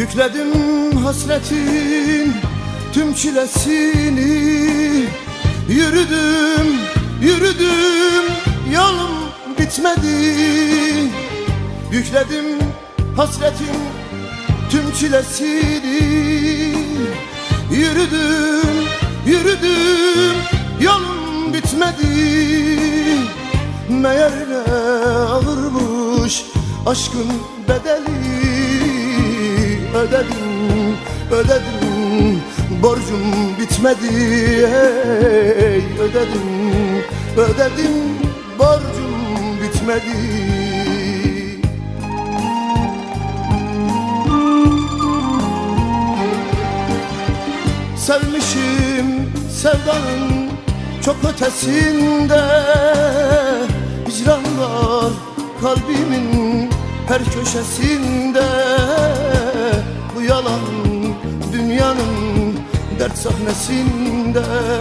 Yükledim hasretin tüm çilesini. Yürüdüm, yürüdüm, yolum bitmedi. Yükledim hasretin tüm çilesini. Yürüdüm, yürüdüm, yolum bitmedi. Meğer ne ağırmış aşkın bedeli. Ödedim, ödedim, borcum bitmedi. Hey, ödedim, ödedim, borcum bitmedi. Sevmişim sevdanın çok ötesinde. Hicran var kalbimin her köşesinde. Bu yalan dünyanın dert sahnesinde.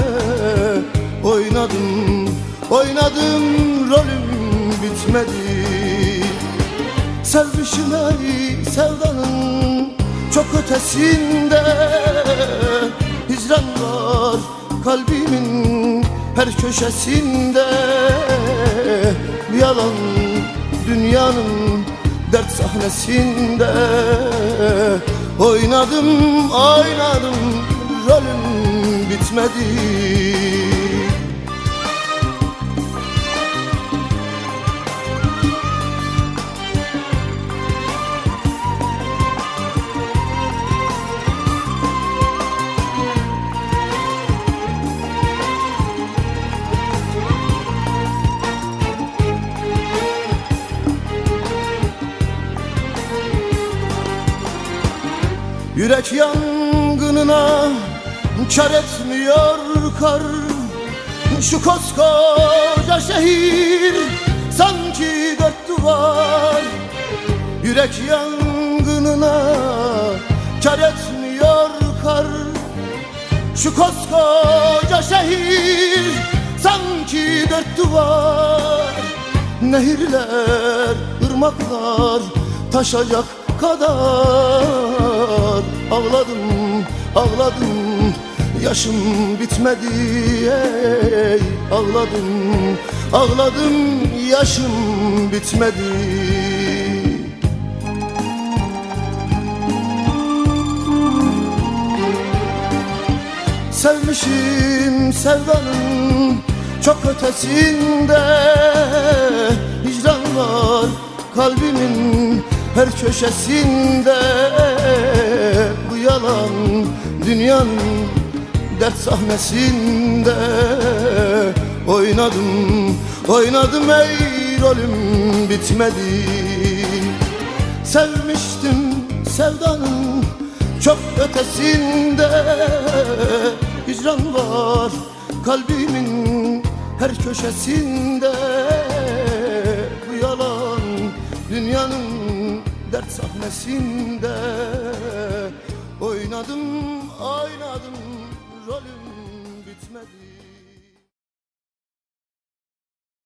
Oynadım, oynadım, rolüm bitmedi. Sevmişim ey sevdanın çok ötesinde. Hicran var kalbimin her köşesinde. Bu yalan dünyanın dert sahnesinde. Oynadım, oynadım, rolüm bitmedi. Yürek yangınına kar etmiyor kar. Şu koskoca şehir sanki dört duvar. Yürek yangınına kar etmiyor kar. Şu koskoca şehir sanki dört duvar. Nehirler, ırmaklar taşacak kadar ağladım, ağladım, yaşım bitmedi. Ey, ağladım, ağladım, yaşım bitmedi. Sevmişim sevdanın çok ötesinde. Hicran var kalbimin her köşesinde. Bu yalan dünyanın dert sahnesinde. Oynadım, oynadım, ey rolüm bitmedi. Sevmiştim sevdanın çok ötesinde. Hicran var kalbimin her köşesinde. Bu yalan dünyanın dert sahnesinde.